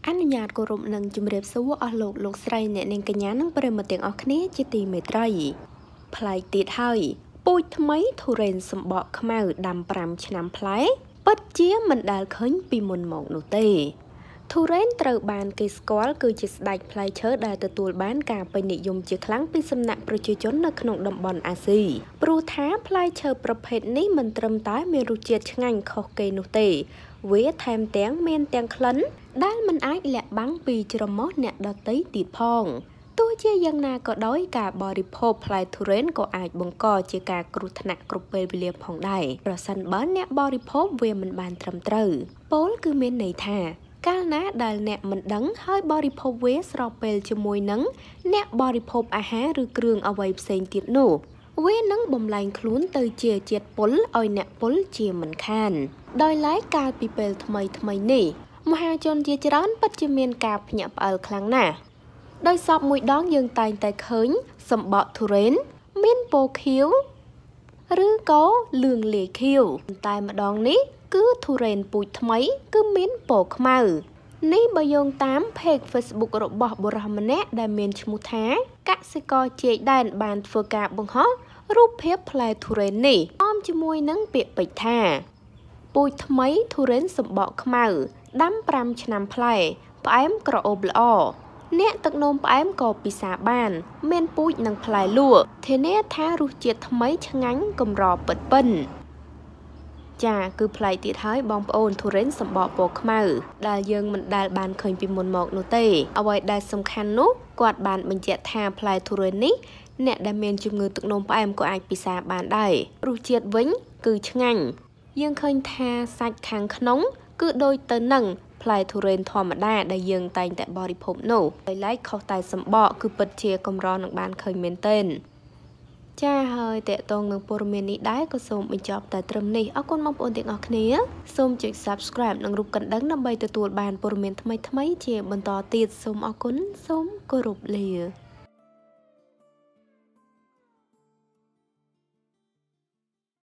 អនុញ្ញាតគោរពនឹងជំរាបសួរអស់លោកស្រីអ្នកនាងកញ្ញានិងប្រិយមិត្តទាំងអស់គ្នាជាទីមេត្រីផ្លែទៀតហើយពូជថ្មីទុរេនសម្បកខ្មៅដាំ5ឆ្នាំផ្លែពិតជាមិនដែលឃើញពីមុនមកនោះទេទុរេនត្រូវបានគេស្គាល់គឺជាស្ដេចផ្លែឈើដែលទទួលបានការពេញនិយមជាខ្លាំងពីសំណាក់ប្រជាជននៅក្នុងតំបន់អាស៊ីព្រោះថាផ្លែឈើប្រភេទនេះមិនត្រឹមតែមានរសជាតិឆ្ងាញ់ខុសគេនោះទេវាថែមទាំងមានទាំងក្លិនដែលមិនអាចលាក់បាំងពីច្រមុះអ្នកដទៃទៀតផងទោះជាយ៉ាងណាក៏ដោយការបរិភោគផ្លែទុរេនក៏អាចបង្កជាការគ្រោះថ្នាក់គ្រប់ពេលវេលាផងដែរប្រសិនបើអ្នកបរិភោគវាមិនបានត្រឹមត្រូវពោលគឺមានន័យថាកាលណាដែលអ្នកមិនដឹងហើយបរិភោគវាស្របពេលជាមួយនឹងអ្នកបរិភោគអាហារឬគ្រឿងអ្វីផ្សេងទៀតនោះវានឹងបំលែងខ្លួនទៅជាជាតិពុលឲ្យអ្នកពុលជាមិនខានដោយឡែកកាលពីពេលថ្មីនេះមហាជនជាច្រើនពិតជាមានការភ្ញាក់ផ្អើលខ្លាំងណាស់ដោយសពមួយដងយើងតែងតែឃើញសម្បកទុរេនមានពណ៌ខៀវឬក៏លឿងលាយខៀវតែម្ដងនេះគឺទុរេនពូជថ្មីគឺមានពណ៌ខ្មៅនេះបើយោងតាម page Facebook របស់បុរសម្នាក់ដែលមានឈ្មោះថាកសិករជាយដែនបានធ្វើការបង្ហោះរូបភាពផ្លែទុរេននេះអមជាមួយនឹងពាក្យពេចន៍ថាពូជថ្មីទុរេនសម្បកខ្មៅដាំ5ឆ្នាំផ្លែផ្អែមក្រអូបល្អអ្នកទឹកនោមផ្អែមក៏ពិសាបានមានពូជនិងផ្លែលក់ធានាថារសជាតិថ្មីឆ្ងាញ់កម្រពិនចាគឺផ្លែទៀតហើយបងប្អូនទុរេនសម្បកពណ៌ខ្មៅដែលយើងមិនដែលបានឃើញពីមុនមកនោះទេអ្វីដែលសំខាន់នោះគាត់បានបញ្ជាក់ថាផ្លែទុរេននេះអ្នកដែលមានជំងឺទឹកនោមផ្អែមក៏អាចពិសាបានដែររសជាតិវិញគឺឆ្ងាញ់យើងឃើញថាសាច់ខាងក្នុងគឺដូចទៅនឹងផ្លែទុរេនធម្មតាដែលយើងតែងតែបរិភោគនោះដោយឡែកខុសតែសម្បកគឺពិតជាកម្រនឹងបានឃើញមែនទែនចាហើយតេតងនឹងព័ត៌មាននេះដែរក៏សូមបញ្ចប់តែត្រឹមនេះអរគុណបងប្អូនទាំងអស់គ្នាសូមចុច Subscribe និងរូបកណ្ដឹងដើម្បីទទួលបានព័ត៌មានថ្មីៗជាបន្តទៀតសូមអរគុណសូមគោរពលា